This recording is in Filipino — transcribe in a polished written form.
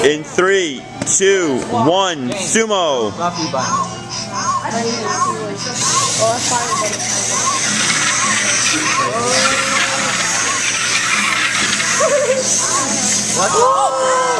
In 3, 2, 1, sumo. Fluffy bun. What?